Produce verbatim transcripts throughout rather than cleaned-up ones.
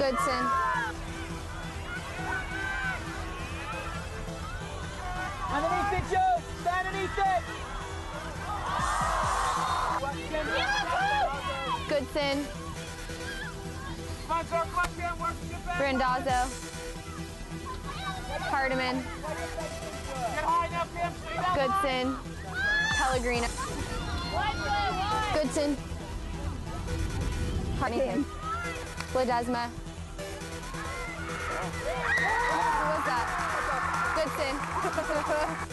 Goodson. Underneath it, Joe! Stand underneath it! Goodson. Come on, sir, come on, Cam, work, get back. Randazzo. Hardiman. Get high now, Cam, stay down. Goodson. Pellegrino. Goodson. Hartney. Ledesma. Who was that? Goodson.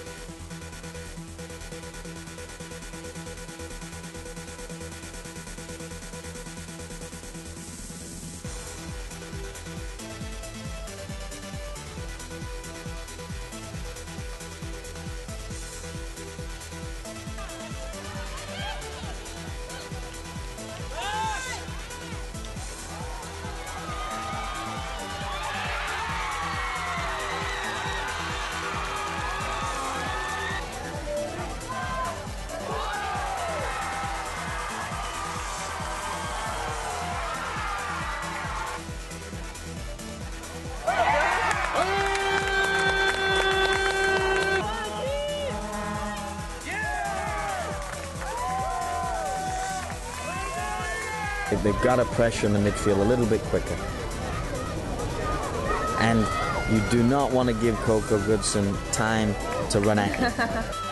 They've got to pressure in the midfield a little bit quicker. And you do not want to give Coco Goodson time to run at you.